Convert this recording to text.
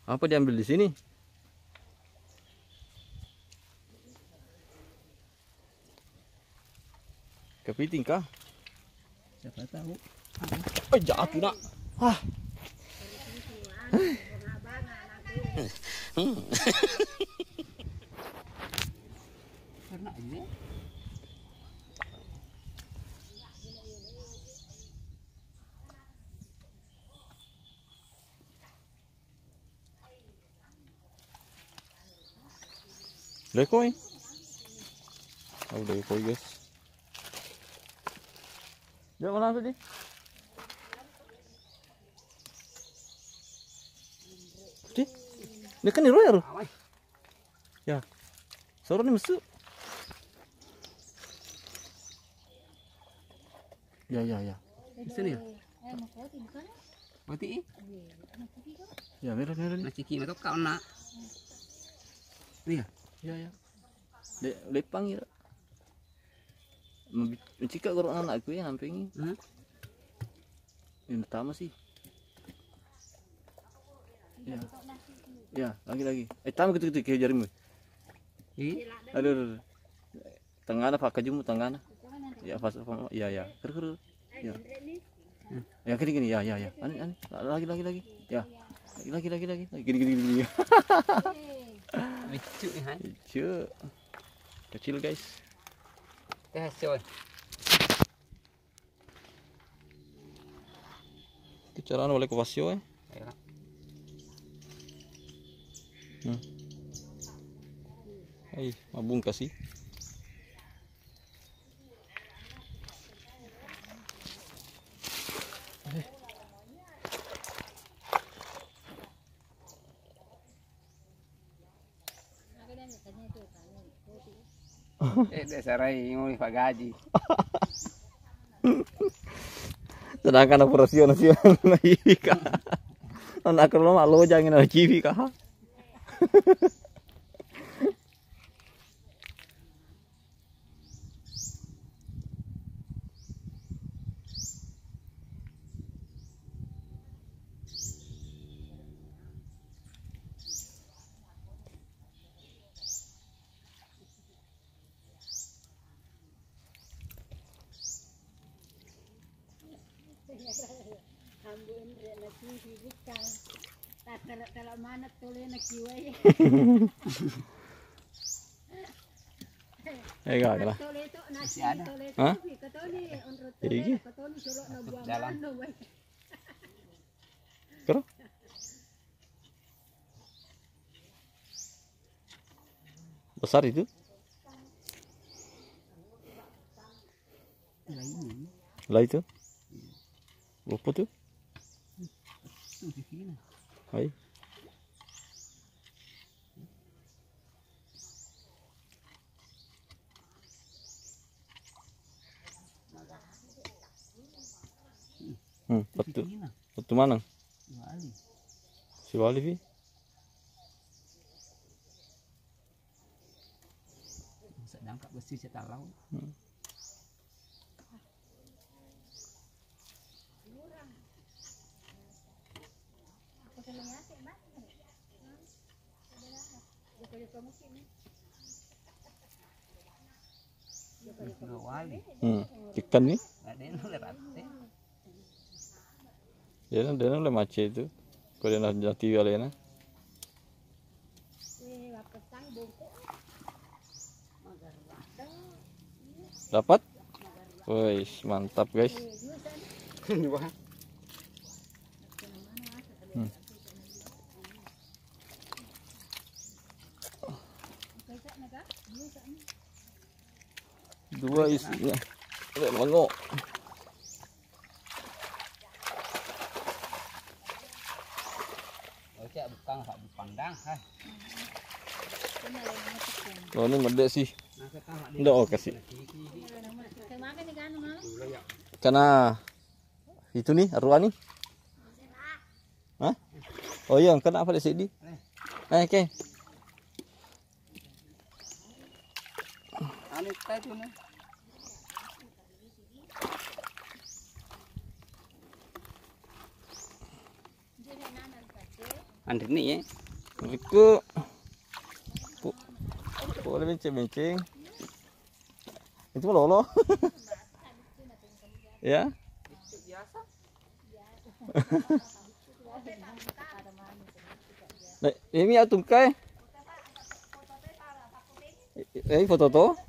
Apa diambil di sini? Kepiting kah? Siapa tahu. Oh, jatuh nak. Wah. Karena ini Lekoi. Oh, lekoi guys. Dia mana tadi? Dia kan iru ya, ya. Soro ni mesuk. Ya. di sini ya. Mati. Ya, merah ni. Nasi kini tu kau nak. Ni ya. Ya. Lepang ya. Mencika korang anak aku yang nampingi. Ini pertama sih. Ya, lagi. Tamu gitu ke jarimu. Aduh. Tengah apa kajumu tengah. Ya, pas ya. Ker. Ya. Ya gini. Ya. Lagi. Ya. Lagi. Gini. Lucu ni han. Lucu. Kecil guys. Hasil. Caranya boleh kewasio ya. Hai, mabung kasih. Desarai mau gaji. Sedangkan operasi nasi naik. Anak kalau malu jangan nak civi kah? Kalau mana toleh nak kiwai. Enggak lah. Toleh tu nasi ada. toleh Hah? tu katoni onrot Iki? toleh katoni suruh nak buang Jalan. mana wei. Kero? Besar itu? Lah itu? Apa tuh? Hai. Betul mana? Si Wali Vi. Sedang kat besi cetalau. Ikan nih. Ada yang lewat. Dia oleh macam itu. Kalau dia nak jati alena. Dapat? Wih, mantap guys. Dua isinya. Lihat mangok. Oke, bukan Pak dipandang, hai. Oh, ini mede sih. Nggak oh kasih. Karena itu nih arwah nih. Hah? Oh iya, kena apa di sini? Oke. Anu tadi tu nih. Andri ni Iku. Boleh mencing-mencing. Itu lolo. Ya. Nah, ini ya tungkai. Foto to.